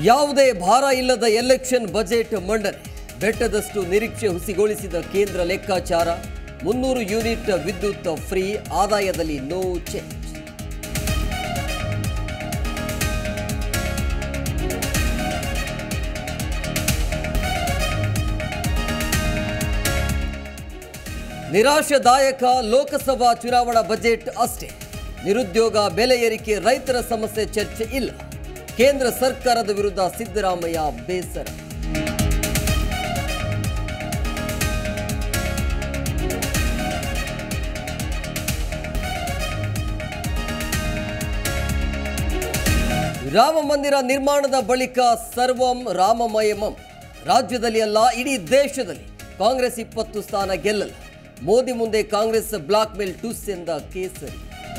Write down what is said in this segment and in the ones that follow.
ಯಾವುದೇ ಭಾರ ಇಲ್ಲದ ಎಲೆಕ್ಷನ್ ಬಜೆಟ್ ಮಂಡನೆ ಬೆಟ್ಟದಷ್ಟು ನಿರೀಕ್ಷೆ ಹುಸಿಗೊಳಿಸಿದ ಕೇಂದ್ರ ಲೆಕ್ಕಾಚಾರ 300 ಯೂನಿಟ್ ವಿದ್ಯುತ್ ಫ್ರೀ ಆದಾಯದಲ್ಲಿ ನೋ ಚೇಂಜ್ ನಿರಾಶಾದಾಯಕ ಲೋಕಸಭಾ ಚುನಾವಣಾ ಬಜೆಟ್ ಅಷ್ಟೇ ನಿರುದ್ಯೋಗ ಬೆಲೆ ಏರಿಕೆ ರೈತರ ಸಮಸ್ಯೆ ಚರ್ಚೆ ಇಲ್ಲ ಕೇಂದ್ರ ಸರ್ಕಾರದ ವಿರುದ್ಧ ಸಿದ್ದರಾಮಯ್ಯ ಬೇಸರ ರಾಮ ಮಂದಿರ ನಿರ್ಮಾಣದ ಬಳಿಕ ಸರ್ವಂ ರಾಮಮಯಮಂ ರಾಜ್ಯದಲ್ಲಿ ಅಲ್ಲ ಇಡೀ ದೇಶದಲ್ಲಿ ಕಾಂಗ್ರೆಸ್ 20 ಸ್ಥಾನ ಗೆಲ್ಲಲ್ಲ ಮೋದಿ ಮುಂದೆ ಕಾಂಗ್ರೆಸ್ ಬ್ಲಾಕ್ ಮೇಲ್ ಟುಸ್ ಎಂದ ಕೇಸರಿ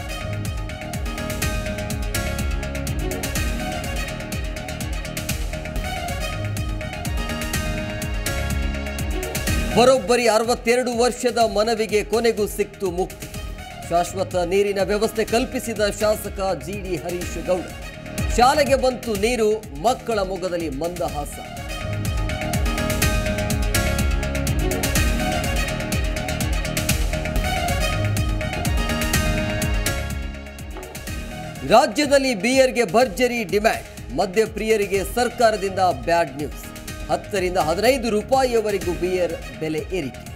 ಬರೋಬ್ಬರಿ 62 ವರ್ಷದ ಮನವಿಗೆ ಕೊನೆಗೂ ಸಿಕ್ತು ಮುಕ್ತಿ ಶಾಶ್ವತ ನೀರಿನ ವ್ಯವಸ್ಥೆ ಕಲ್ಪಿಸಿದ ಶಾಸಕ ಜಿಡಿ ಹರೀಶ್ ಗೌಡ ಶಾಲೆಗೆ ಬಂತು ನೀರು ಮಕ್ಕಳ ಮೊಗದಲ್ಲಿ ಮಂದಹಾಸ ರಾಜ್ಯದಲ್ಲಿ ಬಿಯರ್ಗೆ ಭರ್ಜರಿ ಡಿಮ್ಯಾಂಡ್ ಮದ್ಯಪ್ರಿಯರಿಗೆ ಸರ್ಕಾರದಿಂದ ಬ್ಯಾಡ್ ನ್ಯೂಸ್ 10 ರಿಂದ 15 ರೂಪಾಯಿಯವರೆಗೂ ಬಿಯರ್ ಬೆಲೆ ಏರಿಕೆ